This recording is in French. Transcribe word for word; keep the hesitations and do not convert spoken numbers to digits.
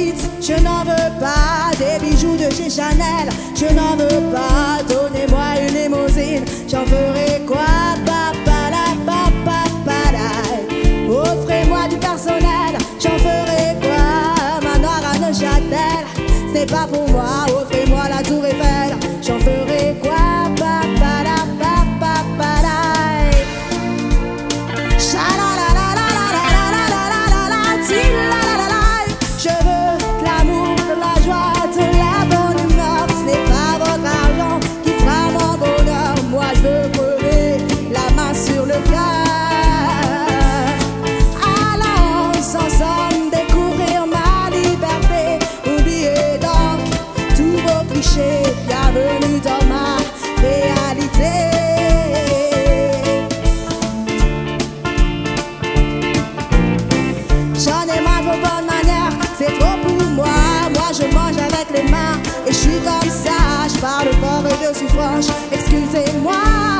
Ritz, je n'en veux pas. Des bijoux de chez Chanel, je n'en veux pas. Donnez-moi une limousine, j'en ferai quoi? Papala, papapala. Offrez-moi du personnel, j'en ferai quoi? Manoir à Neuchâtel, ce n'est pas pour moi. Offrez-moi la tour Eiffel, j'en ferai quoi? Papala, papapala. Je veux de l'amour, de la joie, de la bonne humeur. Ce n'est pas votre argent qui fera mon bonheur. Moi je veux crever la main sur le cœur. Allons ensemble découvrir ma liberté. Oubliez donc tous vos clichés. Bienvenue dans ma réalité. J'en ai marre de vos bonnes manières, c'est trop pour moi. Moi je mange avec les mains et je suis comme ça. Je parle fort et je suis franche, excusez-moi.